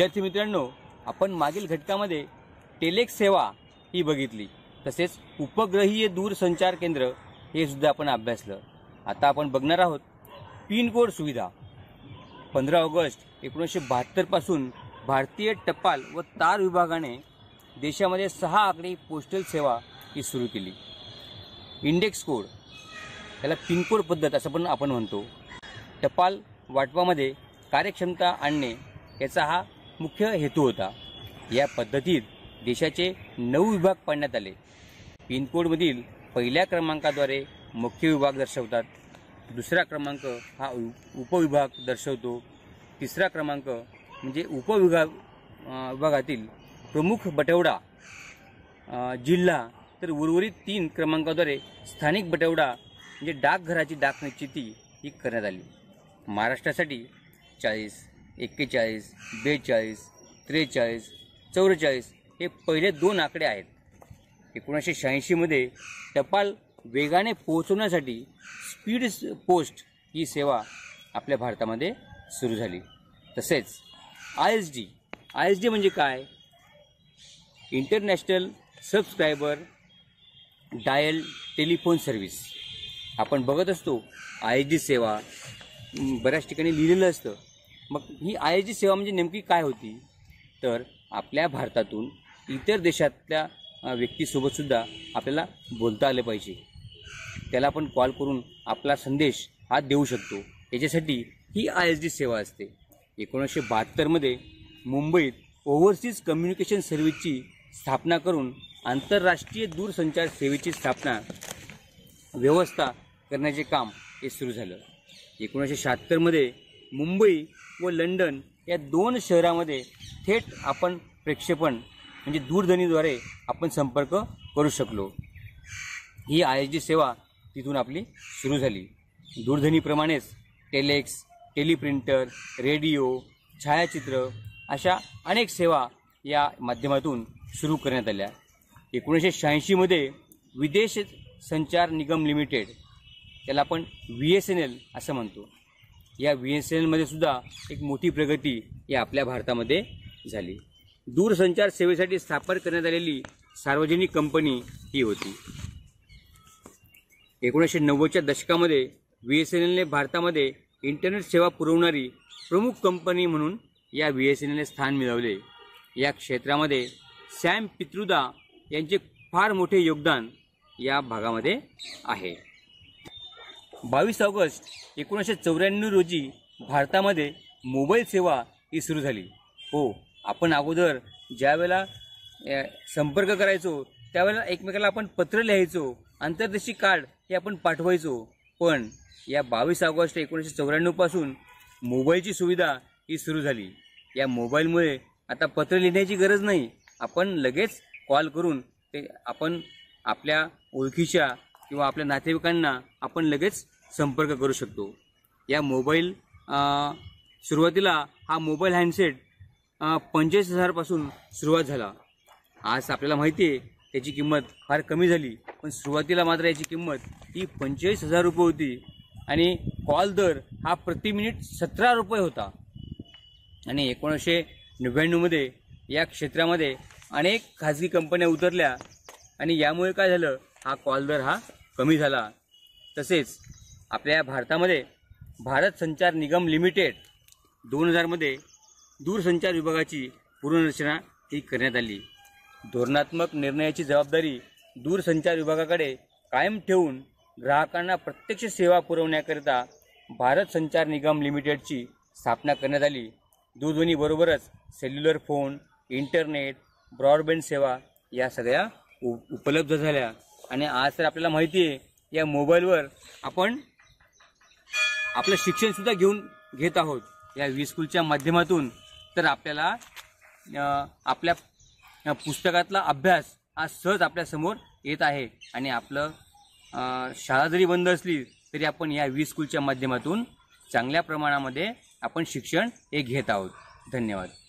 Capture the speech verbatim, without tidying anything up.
विद्यार्थी मित्रांनो, आपण मागील घटकामध्ये टेलेक्स सेवा ही बघितली, तसेच उपग्रहीय दूरसंचार केंद्र हे सुद्धा आपण अभ्यासलं। आता आपण बघणार आहोत पिन कोड सुविधा। पंधरा ऑगस्ट एकोणीसशे बहात्तर पासून भारतीय टपाल व तार विभागाने देशामध्ये सहा आकडी पोस्टल सेवा ही सुरू केली। इंडेक्स कोड, त्याला पिन कोड पद्धत असं पण आपण म्हणतो। टपाल वाटपामध्ये कार्यक्षमता आणणे याचा हा मुख्य हेतू होता। या पद्धतीत देशाचे नऊ विभाग पाडण्यात आले। पिन कोडमधील पहिल्या क्रमांकाद्वारे मुख्य विभाग दर्शवतात, दुसरा क्रमांक हा उपविभाग दर्शवतो, तिसरा क्रमांक म्हणजे उपविभाग विभागातील प्रमुख बटवडा जिल्हा, तर उर्वरित तीन क्रमांकाद्वारे स्थानिक बटवडा म्हणजे डाकघराची डाक निश्चिती ही करण्यात आली। महाराष्ट्रासाठी चाळीस, एक्केचाळीस, बेचाळीस, त्रेचाळीस, चौवेचाळीस हे पहिले दोन आकडे आहेत। एकोणीसशे शहाऐंशीमध्ये टपाल वेगाने पोहोचवण्यासाठी स्पीड पोस्ट ही सेवा आपल्या भारतामध्ये सुरू झाली। तसेच I S D I S D म्हणजे काय? International subscriber dial telephone service. आपण बघत असतो आय एस डी सेवा, बऱ्याच ठिकाणी लिहिलेलं असतं। मग ही आय एस डी सेवा म्हणजे नेमकी काय होती? तर आपल्या भारतातून इतर देशातल्या व्यक्तीसोबतसुद्धा आपल्याला बोलता आलं पाहिजे, त्याला आपण कॉल करून आपला संदेश हा देऊ शकतो, याच्यासाठी ही आय एस डी सेवा असते। एकोणीसशे बहात्तरमध्ये मुंबईत ओव्हरसीज कम्युनिकेशन सर्व्हिसची स्थापना करून आंतरराष्ट्रीय दूरसंचार सेवेची स्थापना व्यवस्था करण्याचे काम हे सुरू झालं। एकोणीसशे शहात्तरमध्ये मुंबई व लंडन या दोन शहरामध्ये थेट आपण प्रक्षेपण म्हणजे दूरध्वनीद्वारे आपण संपर्क करू शकलो। ही आय एस डी सेवा तिथून आपली सुरू झाली। दूरध्वनीप्रमाणेच टेलेक्स, टेलिप्रिंटर, रेडिओ, छायाचित्र अशा अनेक सेवा या माध्यमातून सुरू करण्यात आल्या। एकोणीसशे शहाऐंशीमध्ये विदेश संचार निगम लिमिटेड, त्याला आपण व्ही एस एन एल असं म्हणतो, या व्ही एस एन एलमध्ये सुद्धा एक मोठी प्रगती या आपल्या भारतामध्ये झाली। दूरसंचार सेवेसाठी स्थापन करण्यात आलेली सार्वजनिक कंपनी ही होती। एकोणीसशे नव्वदच्या दशकामध्ये व्ही एस एन एलने भारतामध्ये इंटरनेट सेवा पुरवणारी प्रमुख कंपनी म्हणून या व्ही एस एन एलने स्थान मिळवले। या क्षेत्रामध्ये सॅम पित्रुदा यांचे फार मोठे योगदान या भागामध्ये आहे। बावीस ऑगस्ट एकोणीसशे चौऱ्याण्णव रोजी भारतामध्ये मोबाईल सेवा ही सुरू झाली। हो, आपण अगोदर ज्या वेळेला संपर्क करायचो त्यावेळेला एकमेकाला आपण पत्र लिहायचो, अंतर्देशी कार्ड हे आपण पाठवायचो, पण या बावीस ऑगस्ट एकोणीसशे चौऱ्याण्णव पासून मोबाईलची सुविधा ही सुरू झाली। या मोबाईलमुळे आता पत्र लिहिण्याची गरज नाही, आपण लगेच कॉल करून ते आपण आपल्या ओळखीच्या किंवा आपल्या नातेवाईकांना आपण लगेच संपर्क करू शकतो। या मोबाईल सुरुवातीला हा मोबाईल हँडसेट पंचेचाळीस हजारपासून सुरुवात झाला। आज आपल्याला माहिती आहे त्याची किंमत फार कमी झाली, पण सुरुवातीला मात्र याची किंमत ही पंचेचाळीस हजार रुपये होती आणि कॉल दर हा प्रति मिनिट सतरा रुपये होता। आणि एकोणीसशे नव्याण्णवमध्ये या क्षेत्रामध्ये अनेक खाजगी कंपन्या उतरल्या आणि यामुळे काय झालं, हा कॉल दर हा कमी झाला। तसेच आपल्या भारतामध्ये भारत संचार निगम लिमिटेड दोन हजारमध्ये दूरसंचार विभागाची पुनर्रचना ही करण्यात आली। धोरणात्मक निर्णयाची जबाबदारी दूरसंचार विभागाकडे कायम ठेवून ग्राहकांना प्रत्यक्ष सेवा पुरवण्याकरिता भारत संचार निगम लिमिटेडची स्थापना करण्यात आली। दूरध्वनीबरोबरच सेल्युलर फोन, इंटरनेट, ब्रॉडबँड सेवा या सगळ्या उपलब्ध झाल्या। आणि आज तर आपल्याला माहिती आहे या मोबाईलवर आपण आपलं शिक्षणसुद्धा घेऊन घेत आहोत या व्ही स्कूलच्या माध्यमातून। तर आपल्याला आपल्या पुस्तकातला अभ्यास हा सहज आपल्यासमोर येत आहे आणि आपलं शाळा जरी बंद असली तरी आपण या व्ही स्कूलच्या माध्यमातून चांगल्या प्रमाणामध्ये आपण शिक्षण हे घेत आहोत। धन्यवाद।